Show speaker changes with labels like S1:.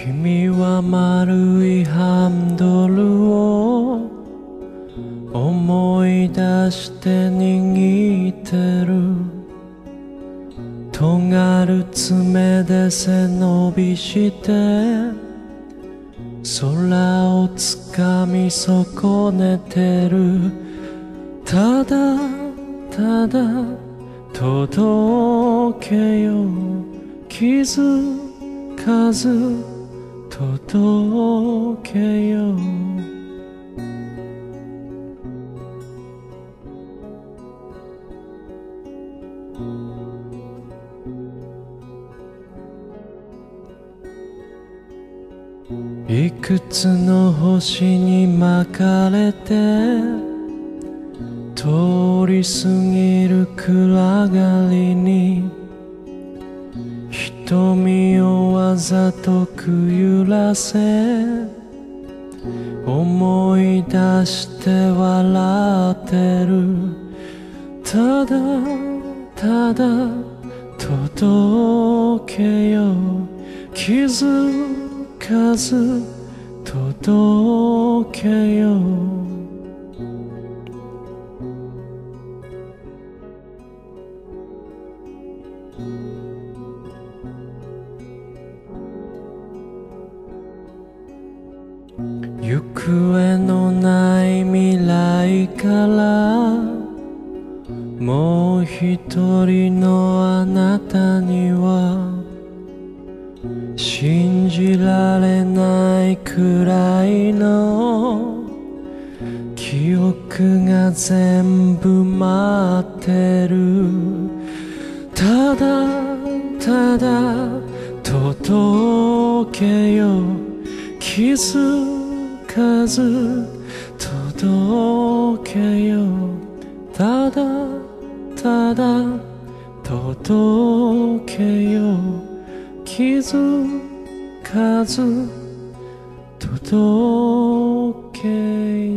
S1: 君は丸いハンドルを思い出して握ってる。尖る爪で背伸びして空をつかみ損ねてる。ただただ届けよ気づかず届けよいくつの星に巻かれて通り過ぎる暗がりに瞳をわざとくゆらせ思い出して笑ってる。ただただ届けよ気づかず届けよ行方のない未来からもう一人のあなたには信じられないくらいの記憶が全部待ってる。ただただ届けよ気づかず届けよただただ届けよ気づかず届けよ